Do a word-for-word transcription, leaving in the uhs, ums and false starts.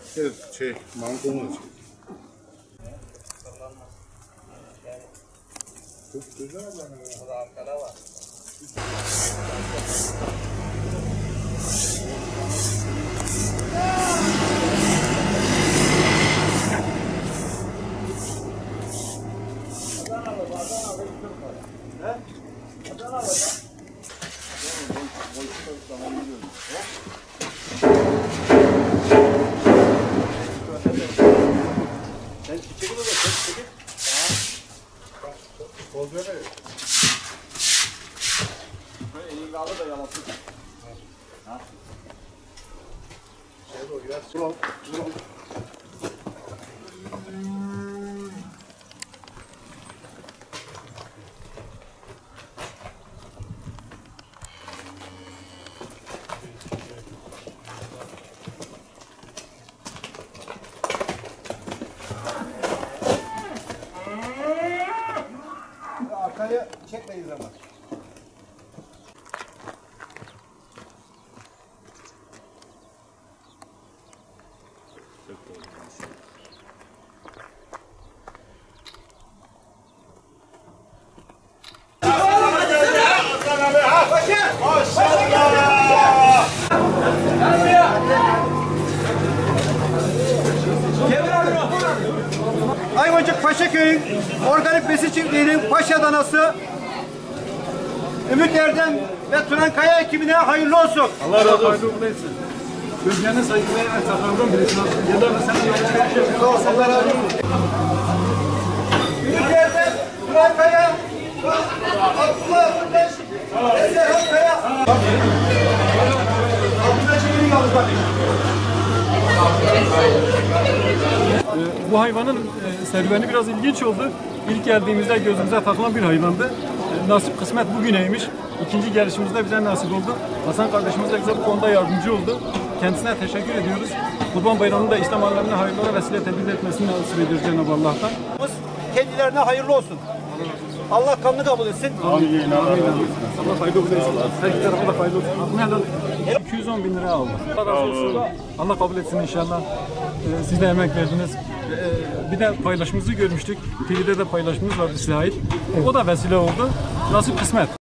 Evet, şey, mantığını açıyor. Çok güzel ama. Burada arkada var. Sen çekil orada, çekil, çekil. Kol böyle. Böyle elini kaldı da yalasın. Ha? Şey bu, biraz dur ol. Dur ol. Arkaya çekmeyin zaman. Ayvacık Paşaköy'ün organik besi çiftliğinin paşa danası Ümit Erdem ve Turan Kaya ekibine hayırlı olsun. Allah razı olsun. Gözlerine saygılar ve sakaldan birisine yıllarla sen de Allah razı olsun. Ümit Erdem, Turan Kaya, Abdullah Önder, Ezerhan Kaya. Abdullah Çelik'in yalnız bakın. Bu hayvanın e, serüveni biraz ilginç oldu. İlk geldiğimizde gözümüze takılan bir hayvandı. E, nasip kısmet bugüneymiş. İkinci gelişimizde bize nasip oldu. Hasan kardeşimiz de bize bu konuda yardımcı oldu. Kendisine teşekkür ediyoruz. Kurban Bayramı'nda İslam alemine hayırlara vesile tebrik etmesini nasip ediyoruz Cenab-ı Allah'tan. Kendilerine hayırlı olsun. Allah kanını kabul etsin. Amin. Allah hayırlı olsun. Her iki tarafa da hayırlı olsun. iki yüz on bin lira aldı. Allah razı olsun. Allah kabul etsin inşallah. Ee, siz de emek verdiniz. Ee, bir de paylaşımımızı görmüştük. T V'de de paylaşımımız vardı size ait. O da vesile oldu. Nasip kısmet.